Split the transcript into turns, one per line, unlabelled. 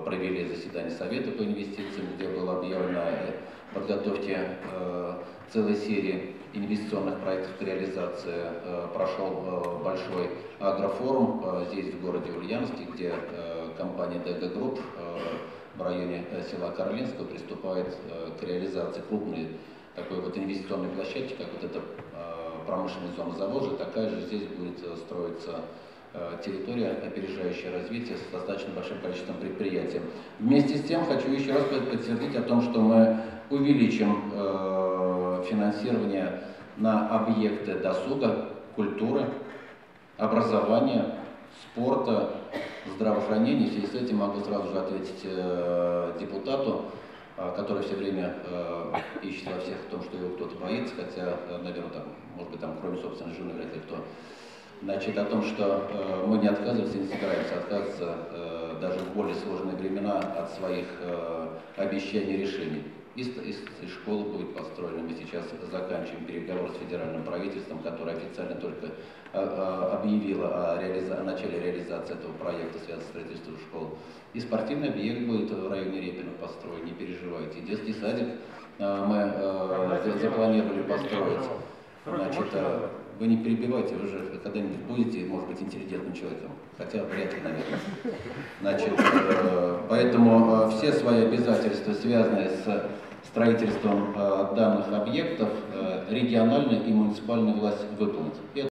провели заседание Совета по инвестициям, где было объявлено о подготовке целой серии инвестиционных проектов к реализации. Прошел большой агрофорум здесь, в городе Ульяновске, где компания ДГ Групп в районе села Карлинского приступает к реализации крупной такой вот инвестиционной площадки, как вот эта промышленная зона Заволжья. Такая же здесь будет строиться территория, опережающая развитие с достаточно большим количеством предприятий. Вместе с тем хочу еще раз подтвердить о том, что мы увеличим финансирование на объекты досуга, культуры, образования, спорта, здравоохранения. В связи с этим могу сразу же ответить депутату, который все время ищет во всех в том, что его кто-то боится, хотя, наверное, там, может быть, там, кроме собственной жены, вряд ли кто. Значит, о том, что мы не отказываемся, не собираемся отказываться даже в более сложные времена от своих обещаний и решений. И школа будет построена. Мы сейчас заканчиваем переговоры с федеральным правительством, которое официально только объявило о начале реализации этого проекта, связанного с строительством школ. И спортивный объект будет в районе Репина построен, не переживайте. И детский садик мы запланировали построить. Значит, вы не перебивайте, вы же когда-нибудь будете, может быть, интеллигентным человеком, хотя вряд ли, наверное. Значит, поэтому все свои обязательства, связанные с строительством данных объектов, региональная и муниципальная власть выполнит.